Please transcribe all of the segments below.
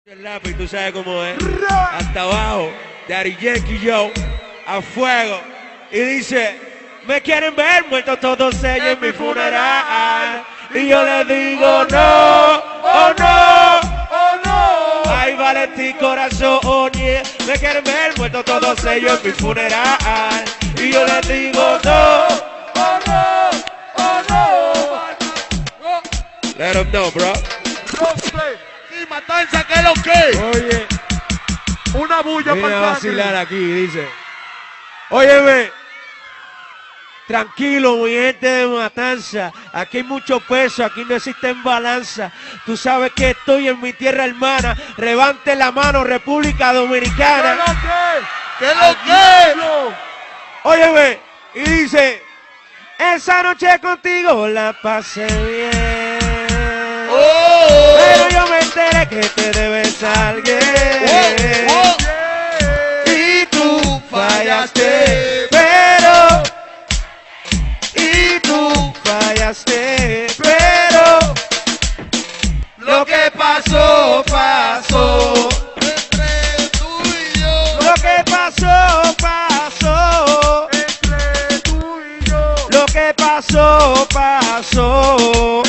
El lápiz, tú sabes cómo es. Hasta abajo, Daddy Yankee yo, a fuego. Y dice, me quieren ver muerto todos ellos en mi funeral. Y yo le digo no, oh no, oh no. Ay, Valentín corazón, oye, me quieren ver muerto todos ellos en mi funeral. Y yo le digo no, oh no, oh no. Let them know, bro. Matanza, ¿qué es lo que? Oye, una bulla viene para a vacilar aquí, dice. Óyeme, tranquilo, mi gente de Matanza. Aquí hay mucho peso, aquí no existen balanza. Tú sabes que estoy en mi tierra hermana. Levante la mano, República Dominicana. ¿Qué es lo que? Óyeme, y dice, esa noche contigo la pasé bien. Pero yo me enteré que te debes a alguien. Y tú fallaste, pero. Y tú fallaste, pero. Lo que pasó, pasó. Entre tú y yo. Lo que pasó, pasó. Entre tú y yo. Lo que pasó, pasó.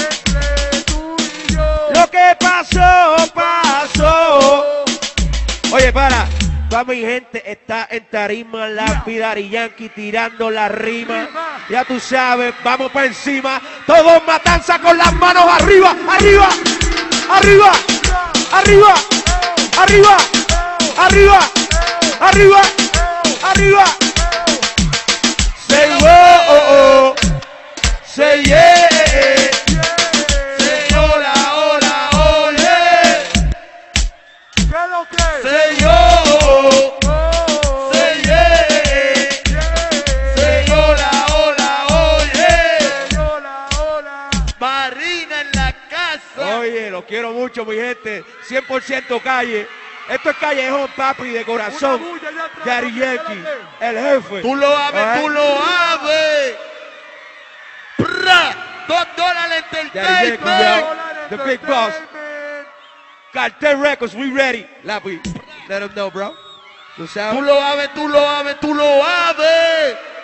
Lo que pasó, pasó. Oye, para mi gente está en tarima, lápida y Yankee tirando la rima. Ya tú sabes, vamos para encima. Todos Matanza con las manos arriba, arriba, arriba, arriba, arriba, arriba, arriba, arriba. Say whoa, oh, oh. Say yeah. Oye, los quiero mucho, mi gente. 100% calle. Esto es callejón, papi, de corazón. Daddy Yankee, el jefe. Tú lo sabes, tú lo sabes. $2 Entertainment. The big boss. Cartel Records, we ready. Lápiz, let them know, bro. Tú sabes. Tú lo sabes, tú lo sabes, tú lo sabes.